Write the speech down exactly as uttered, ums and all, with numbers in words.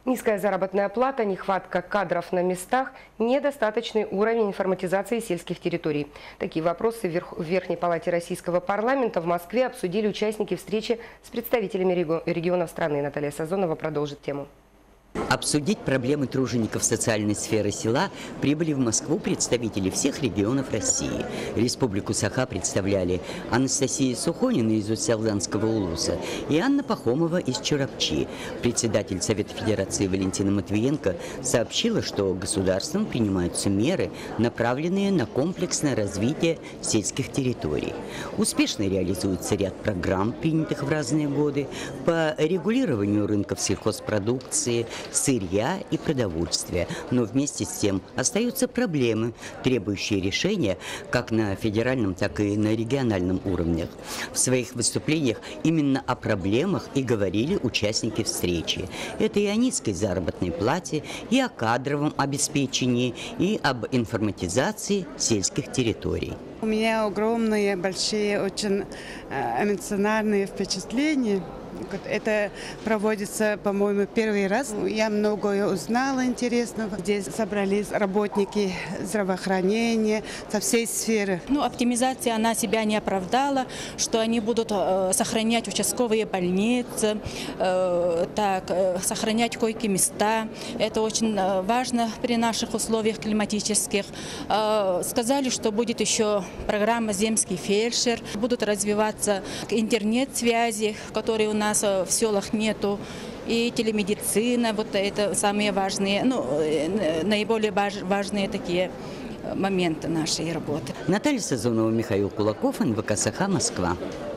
Низкая заработная плата, нехватка кадров на местах, недостаточный уровень информатизации сельских территорий. Такие вопросы в Верхней палате Российского парламента в Москве обсудили участники встречи с представителями регионов страны. Наталья Сазонова продолжит тему. Обсудить проблемы тружеников социальной сферы села прибыли в Москву представители всех регионов России. Республику Саха представляли Анастасия Сухонина из Усть-Салданского улуса и Анна Пахомова из Чурапчи. Председатель Совета Федерации Валентина Матвиенко сообщила, что государством принимаются меры, направленные на комплексное развитие сельских территорий. Успешно реализуется ряд программ, принятых в разные годы, по регулированию рынков сельхозпродукции, сырья и продовольствия. Но вместе с тем остаются проблемы, требующие решения как на федеральном, так и на региональном уровнях. В своих выступлениях именно о проблемах и говорили участники встречи. Это и о низкой заработной плате, и о кадровом обеспечении, и об информатизации сельских территорий. У меня огромные, большие, очень эмоциональные впечатления. Это проводится, по-моему, первый раз. Я многое узнала интересного. Здесь собрались работники здравоохранения со всей сферы. Ну, оптимизация, она себя не оправдала, что они будут э, сохранять участковые больницы, э, так, э, сохранять койки-места. Это очень э, важно при наших условиях климатических. Э, сказали, что будет еще программа «Земский фельдшер». Будут развиваться интернет-связи, которые у нас в селах нету, и телемедицина, вот это самые важные, ну, наиболее важные такие моменты нашей работы. Наталья Сазонова, Михаил Кулаков, эн вэ ка Саха, Москва.